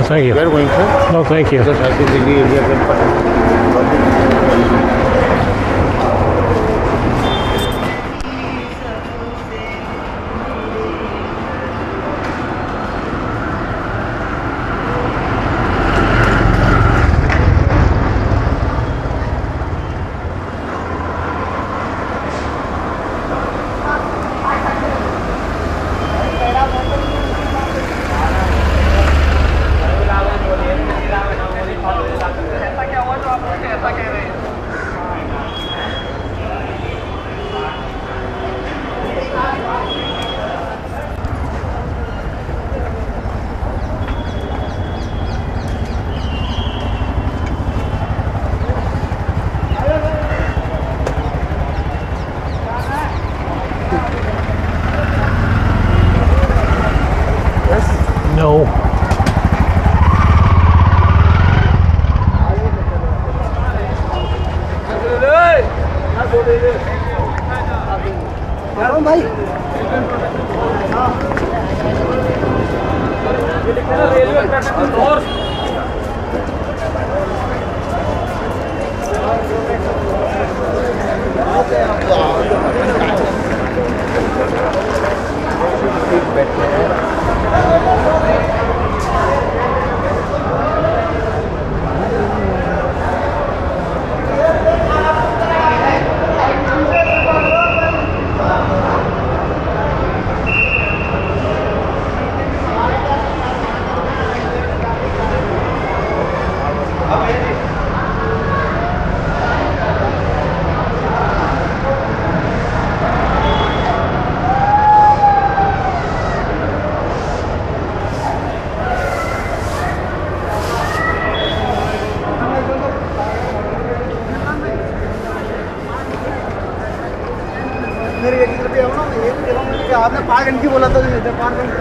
thank you. Where are you going, sir? No, thank you. Because I think Delhi area can. No. भाई railway traffic और आपने पारगंज की बोला था पारगंज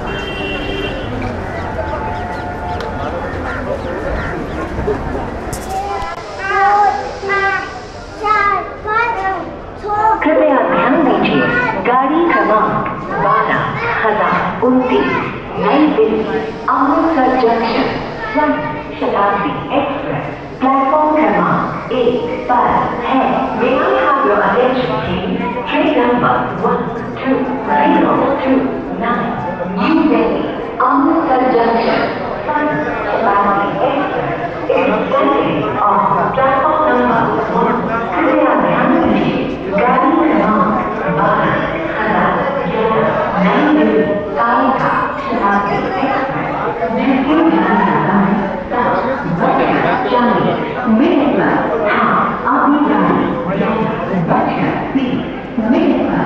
कृपया ध्यान दीजिए गाड़ी क्रमांक 12,029 नई दिल्ली अमृतसर जंक्शन स्वर्ण शताब्दी एक्सप्रेस प्लेटफॉर्म क्रमांक 1 पर है। May I have your attention please? Train number 12,029 New Delhi Amritsar Junction Swarna Shatabdi express is standing on platform number 1. कृपया ध्यान दीजिए गाड़ी क्रमांक 12,011 नई दिल्ली कालका शताब्दी एक्सप्रेस महत्वपूर्ण जानकारी 40 मिनट पर हाँ अभी गाड़ी 10:30 मिनट पर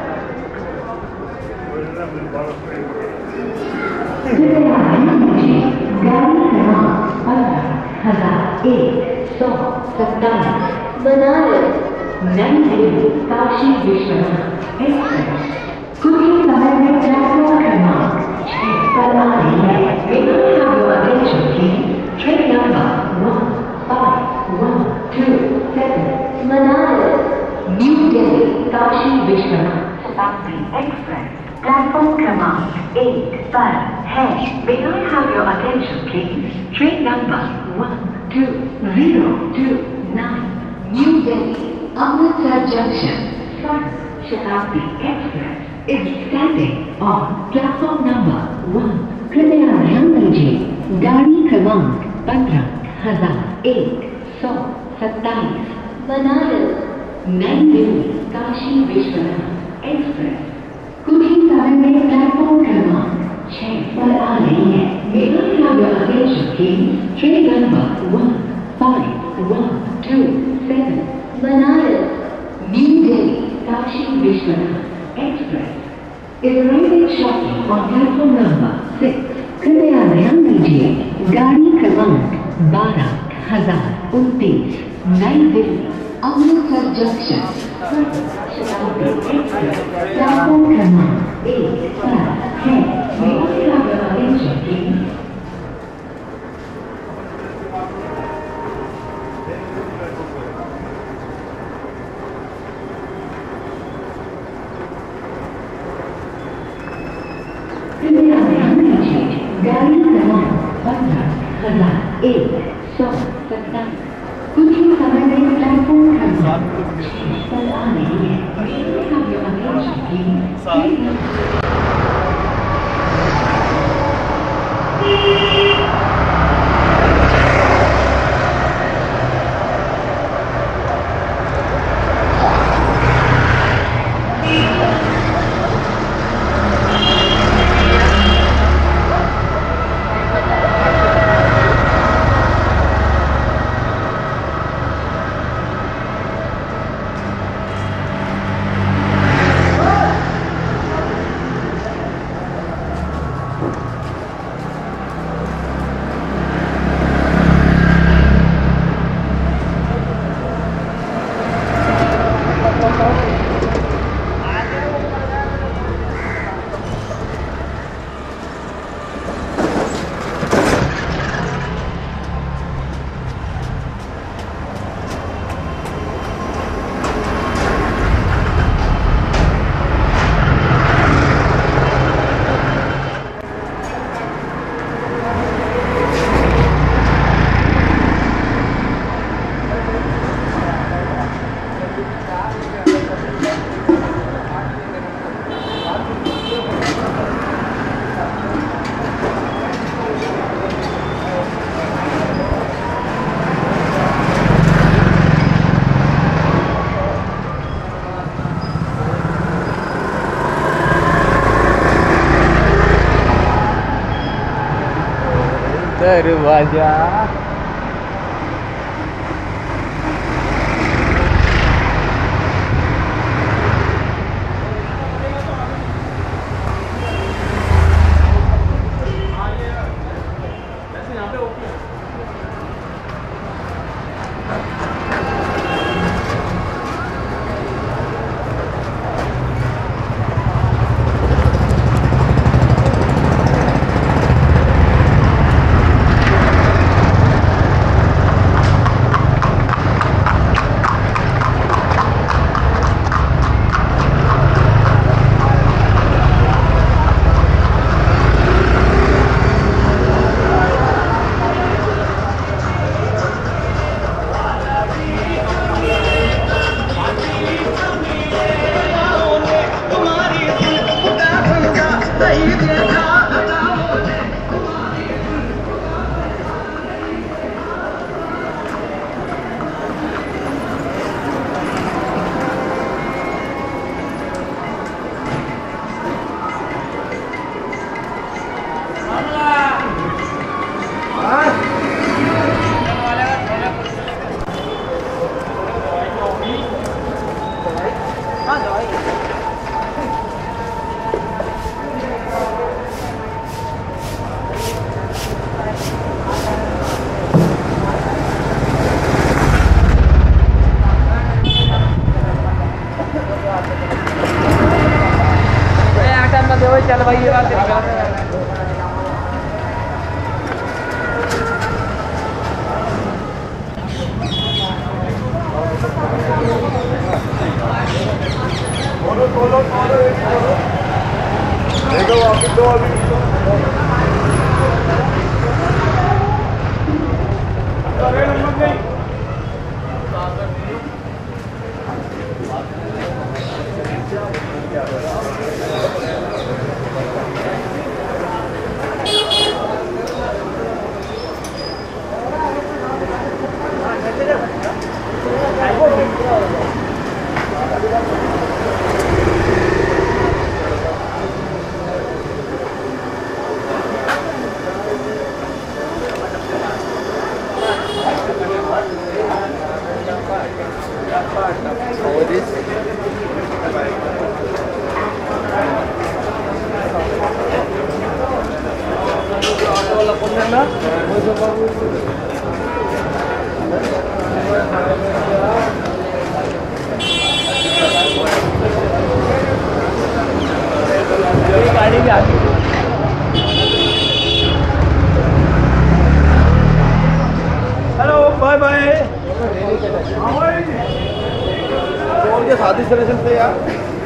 कृपया ध्यान दीजिए गाड़ी क्रमांक 15,127 बनारस नई दिल्ली काशी विश्वनाथ एक्सप्रेस कुछ ही समय में प्लेटफॉर्म क्रमांक 6 पर आ रही है। Train number 15,127 Banaras New Delhi Kashi Vishwanath Shatabdi express platform क्रमांक 1 पर है। May I have your attention please? Train number 12,029 New Delhi Amritsar Junction Swarna Shatabdi express is standing on platform number 1. कृपया ध्यान दीजिए गाड़ी क्रमांक 15,127 बनारस नई दिल्ली काशी विश्वनाथ एक्सप्रेस कुछ ही समय में प्लेटफॉर्म क्रमांक 6 पर आ रही है। May I have your attention please? Train number 15,127 Banaras New Delhi Kashi Vishwanath express is arriving shortly on platform number 6. कृपया ध्यान दीजिए गाड़ी क्रमांक 12,029 नई Delhi Amritsar junction Shatabdi express platform क्रमांक 1 पर है। May I have your attention please? कृपया ध्यान दीजिए गाड़ी क्रमांक 15 दरवाजा चल भाई ये बात तेरी गलत है। देखो अभी तो गाड़ी भी आती है। Hello bye bye. शादी से यार